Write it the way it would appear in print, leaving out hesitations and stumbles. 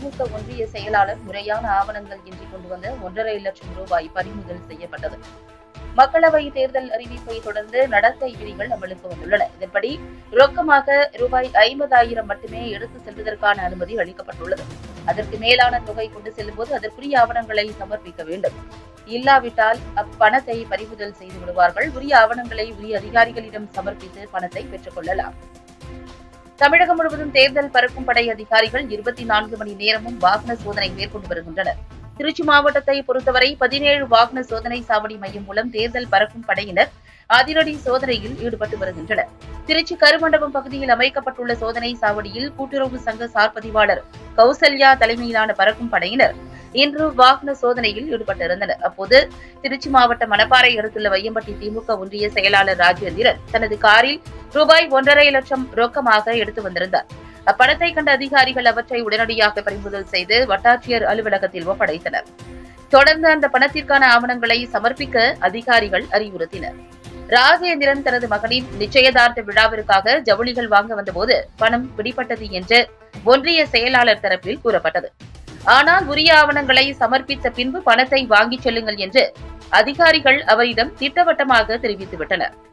திமுக ஒன்றிய செயலாளர் முறையான ஆவணங்கள் இன்றி கொண்டு வந்த 1,50,000 லட்சம் ரூபாய் பறிமுதல் செய்யப்பட்டது. மக்களவை தேர்தல் அறிவிப்பை தொடர்ந்து நடத்தை விதிகள் அமலுக்கு வந்துள்ளன. இதன்படி ரொக்கமாக ரூபாய் 50,000 மட்டுமே எடுத்து செல்வதற்கான அனுமதி அளிக்கப்பட்டுள்ளது. அதற்கு மேலான தொகை கொண்டு செல்லும்போது அதற்குரிய ஆவணங்களை சமர்ப்பிக்க வேண்டும். இல்லாவிட்டால் அப்பணத்தை பறிமுதல் செய்து விடுவார்கள். உரிய ஆவணங்களை உரிய அதிகாரிகளிடம் சமர்ப்பித்து பணத்தை பெற்றுக் கொள்ளலாம். தமிழகம் முழுவதும் தேர்தல் பறக்கும் படை அதிகாரிகள் 24 மணி நேரமும் வாகன சோதனை மேற்கொண்டு வருகின்றனர். திருச்சி மாவட்டத்தை பொறுத்தவரை 17 வாகன சோதனை சாவடி மையம் மூலம் தேர்தல் பறக்கும் படையினர் அதிரடி சோதனையில் ஈடுபட்டு வருகின்றனர். திருச்சி கருமண்டபம் பகுதியில் அமைக்கப்பட்டுள்ள சோதனை சாவடியில் கூட்டுறவு சங்க சார் பதிவாளர் கௌசல்யா தலைமையிலான பறக்கும் படையினர் இன்று வாகன சோதனையில் ஈடுபட்டிருந்தனர். அப்போது திருச்சி மாவட்டம் மணப்பாறை அடுத்துள்ள வையம்பட்டி திமுக ஒன்றிய செயலாளர் ராஜேந்திரன் தனது காரில் ரூபாய் 1,50,000 லட்சம் ரொக்கமாக எடுத்து வந்திருந்தார். அப்பணத்தை கண்ட அதிகாரிகள் அவற்றை உடனடியாக பறிமுதல் செய்து வட்டாட்சியர் அலுவலகத்தில் ஒப்படைத்தனர். தொடர்ந்து அந்த பணத்திற்கான ஆவணங்களை சமர்ப்பிக்க அதிகாரிகள் அறிவுறுத்தினர். ராஜேந்திரன் தனது மகனின் நிச்சயதார்த்த விழாவிற்காக ஜவுளிகள் வாங்க வந்தபோது பணம் பிடிபட்டது என்று ஒன்றிய செயலாளர் தரப்பில் கூறப்பட்டது. ஆனால் உரிய ஆவணங்களை சமர்ப்பித்த பின்பு பணத்தை வாங்கிச் செல்லுங்கள் என்று அதிகாரிகள் அவரிடம் திட்டவட்டமாக தெரிவித்துவிட்டனர்.